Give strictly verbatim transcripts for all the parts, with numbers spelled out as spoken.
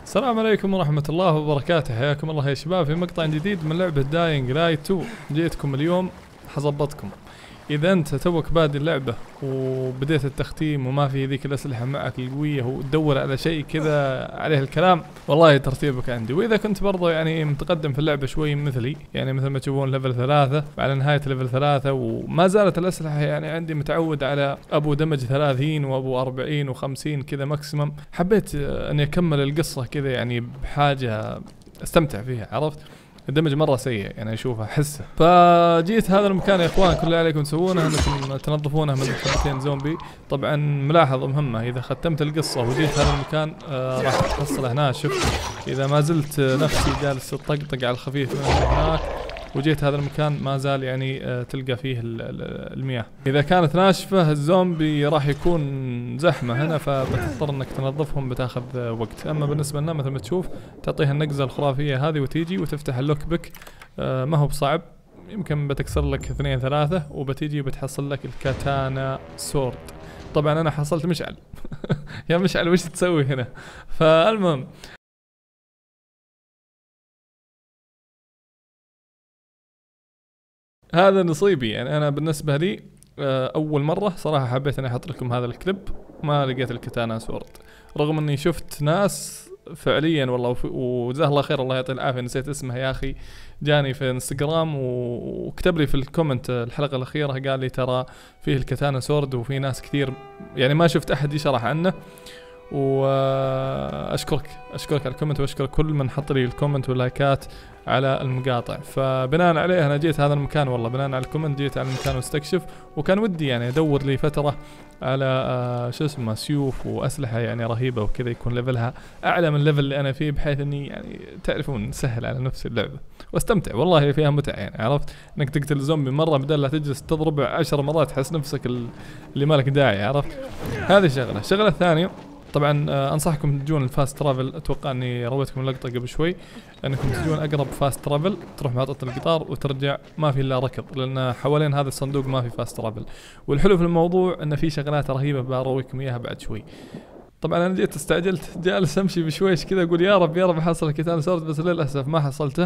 السلام عليكم ورحمة الله وبركاته، حياكم الله يا شباب في مقطع جديد من لعبة داينج لايت تو. جيتكم اليوم حظبطكم. إذا أنت توك بادي اللعبة وبديت التختيم وما في ذيك الأسلحة معك القوية وتدور على شيء كذا عليه الكلام، والله ترتيبك عندي. وإذا كنت برضو يعني متقدم في اللعبة شوي مثلي، يعني مثل ما تشوفون ليفل ثلاثة على نهاية ليفل ثلاثة، وما زالت الأسلحة يعني عندي متعود على أبو دمج ثلاثين وأبو أربعين وخمسين كذا ماكسيمم. حبيت أني أكمل القصة كذا يعني بحاجة استمتع فيها، عرفت؟ الدمج مرة سيء يعني اشوفه احسه. فجيت هذا المكان يا اخوان، كل اللي عليكم تسوونه انكم تنظفونه من خمسين زومبي. طبعا ملاحظة مهمة، اذا ختمت القصة وجيت هذا المكان آه راح تحصله ناشف. اذا ما زلت نفسي جالس تطقطق على الخفيف من هناك وجيت هذا المكان ما زال يعني آه تلقى فيه المياه. اذا كانت ناشفة الزومبي راح يكون زحمة هنا، فبتضطر انك تنظفهم، بتاخذ آه وقت. اما بالنسبة لنا مثل ما تشوف تعطيها النقزة الخرافية هذه وتيجي وتفتح اللوك بك. آه ما هو بصعب، يمكن بتكسر لك اثنين ثلاثة وبتيجي وبتحصل لك الكاتانا سورد. طبعا انا حصلت مشعل يا مشعل وش تسوي هنا؟ فالمهم هذا نصيبي. يعني انا بالنسبه لي اول مره صراحه حبيت اني احط لكم هذا الكليب، ما لقيت الكتانا سورد رغم اني شفت ناس فعليا والله، وجزاه الله خير الله يعطيه العافيه، نسيت اسمه يا اخي، جاني في انستغرام وكتب لي في الكومنت الحلقه الاخيره قال لي ترى فيه الكتانا سورد، وفي ناس كثير يعني ما شفت احد يشرح عنه. واشكرك اشكرك على الكومنت، واشكر كل من حط لي الكومنت واللايكات على المقاطع. فبناء عليه انا جيت هذا المكان، والله بناء على الكومنت جيت على المكان واستكشف، وكان ودي يعني ادور لي فتره على آه شو اسمه سيوف واسلحه يعني رهيبه وكذا، يكون ليفلها اعلى من الليفل اللي انا فيه، بحيث اني يعني تعرفون سهل على نفسي اللعبه واستمتع. والله فيها متعه يعني، عرفت انك تقتل زومبي مره بدل لا تجلس تضربه عشر مرات تحس نفسك اللي مالك داعي، عرفت؟ هذه شغله. الشغله الثانيه طبعا آه انصحكم تجون الفاست ترافل. اتوقع اني رويتكم اللقطه قبل شوي انكم تجون اقرب فاست ترافل، تروح محطه القطار وترجع ما في الا ركض، لان حوالين هذا الصندوق ما في فاست ترافل. والحلو في الموضوع ان في شغلات رهيبه برويكم اياها بعد شوي. طبعا انا جيت استعجلت، جالس امشي بشويش كذا اقول يا رب يا رب احصل الكتان سورد، بس للاسف ما حصلته،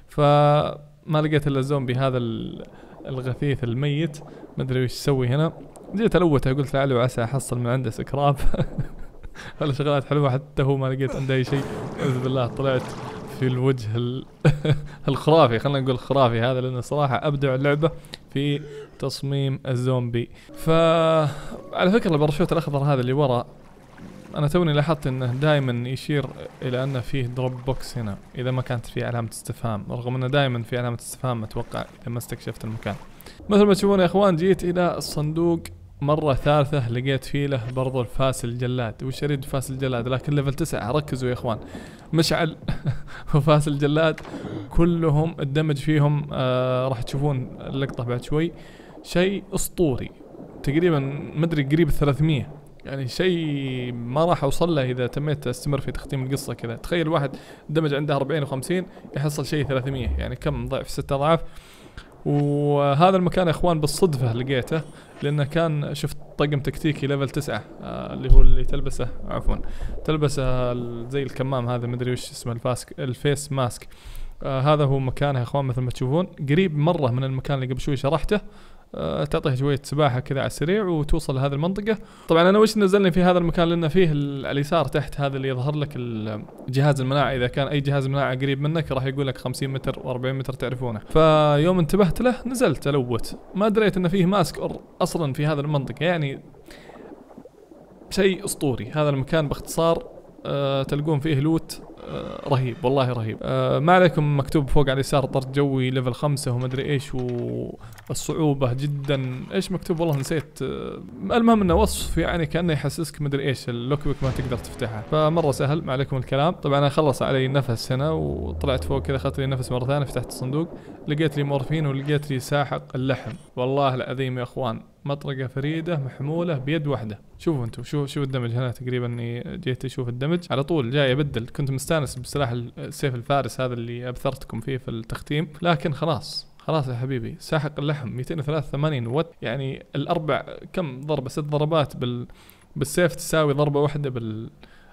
فما لقيت الا الزومبي هذا الغثيث الميت، ما ادري وش يسوي هنا. جيت الوته قلت لعله وعسى احصل من عنده سكراب ولا شغلات حلوه، حتى هو ما لقيت عنده اي شيء. اعوذ بالله طلعت في الوجه الخرافي، خلينا نقول خرافي هذا، لانه صراحه ابدع اللعبه في تصميم الزومبي. فعلى فكره الباراشوت الاخضر هذا اللي ورا، انا توني لاحظت انه دائما يشير الى ان فيه دروب بوكس هنا اذا ما كانت فيه علامه استفهام، رغم انه دائما في علامه استفهام اتوقع اذا ما استكشفت المكان. مثل ما تشوفون يا اخوان جيت الى الصندوق مرة ثالثة، لقيت فيه له برضو الفاس الجلاد. وش اريد فاس الجلاد؟ لكن ليفل تسعة، ركزوا يا اخوان، مشعل وفاس الجلاد كلهم الدمج فيهم آه راح تشوفون اللقطة بعد شوي، شيء اسطوري تقريبا مدري قريب ثلاثمية، يعني شيء ما راح اوصل له اذا تميت استمر في تختيم القصة كذا. تخيل واحد دمج عنده أربعين وخمسين يحصل شيء ثلاثمية، يعني كم ضعف؟ ستة اضعاف. وهذا المكان يا اخوان بالصدفة لقيته، لانه كان شفت طقم تكتيكي ليفل تسعة آه اللي هو اللي تلبسه عفوا تلبسه زي الكمام هذا، مدري وش اسمه، الفاسك الفيس ماسك. آه هذا هو مكانه يا اخوان مثل ما تشوفون، قريب مرة من المكان اللي قبل شوي شرحته. أه تعطيه شوية سباحة كذا على السريع وتوصل لهذه المنطقة. طبعا انا وش نزلني في هذا المكان، لانه فيه على اليسار تحت هذا اللي يظهر لك جهاز المناعة، اذا كان اي جهاز مناعة قريب منك راح يقول لك خمسين متر وأربعين متر تعرفونه. فيوم انتبهت له نزلت الوت، ما دريت انه فيه ماسك اصلا في هذه المنطقة، يعني شيء اسطوري هذا المكان باختصار. أه تلقون فيه لوت أه رهيب، والله رهيب. أه ما عليكم مكتوب فوق على اليسار طرد جوي ليفل خمسة ومدري ايش، والصعوبة جدا ايش مكتوب والله نسيت. أه المهم انه وصف يعني كأنه يحسسك مدري ايش اللوك بيك ما تقدر تفتحها، فمرة سهل ما عليكم الكلام. طبعا انا خلص علي نفس هنا وطلعت فوق كذا، اخذت لي نفس مرة ثانية، فتحت الصندوق لقيت لي مورفين ولقيت لي ساحق اللحم. والله العظيم يا اخوان مطرقة فريدة محمولة بيد واحدة. شوفوا انتم، شوفوا شوفوا الدمج هنا تقريبا، اني جيت اشوف الدمج على طول جاي ابدل. كنت مستانس بسلاح السيف الفارس هذا اللي ابثرتكم فيه في التختيم، لكن خلاص خلاص يا حبيبي ساحق اللحم مئتين وثلاثة وثمانين وات، يعني الاربع كم ضربة ست ضربات بال بالسيف تساوي ضربة واحدة بال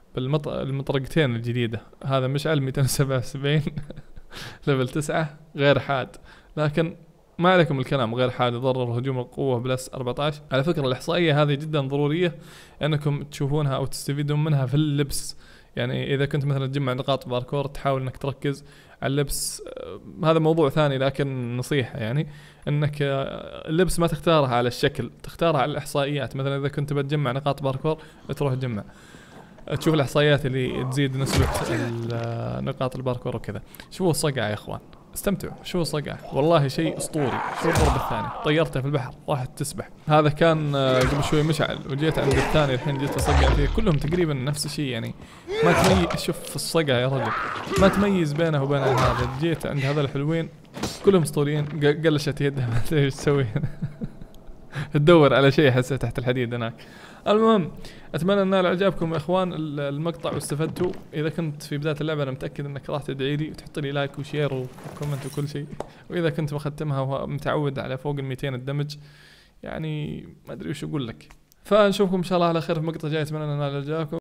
بالمطرقتين الجديدة. هذا مشعل مئتين وسبعة وسبعين ليفل تسعة غير حاد، لكن ما عليكم الكلام، غير حاد يضرر هجوم القوة بلس أربعة عشر. على فكرة الإحصائية هذه جدا ضرورية انكم تشوفونها او تستفيدون منها في اللبس. يعني اذا كنت مثلا تجمع نقاط باركور تحاول انك تركز على اللبس. هذا موضوع ثاني، لكن نصيحة يعني انك اللبس ما تختارها على الشكل، تختارها على الاحصائيات. مثلا اذا كنت بتجمع نقاط باركور تروح تجمع تشوف الاحصائيات اللي تزيد نسبة نقاط الباركور وكذا. شوفوا الصقعة يا اخوان، استمتعوا. شوفوا الصقعة والله شيء اسطوري. شوف الضرب الثاني طيرته في البحر راحت تسبح. هذا كان قبل شوي مشعل، وجيت عند الثاني الحين جيت اصقع فيه. كلهم تقريبا نفس الشيء يعني، ما تميز. شوف في الصقعة يا رجل ما تميز بينه وبين هذا. جيت عند هذا الحلوين كلهم اسطوريين. قلشت يدها ما ادري ايش تسوي تدور على شيء حسه تحت الحديد هناك. المهم اتمنى ان اعجابكم يا اخوان المقطع واستفدتوا. اذا كنت في بدايه اللعبه انا متاكد انك راح تدعي لي وتحط لي لايك وشير وكومنت وكل شيء. واذا كنت مختمها ومتعود على فوق ال مئتين الدمج يعني ما ادري وش اقول لك. فنشوفكم ان شاء الله على خير في مقطع جاي. اتمنى ان اعجابكم.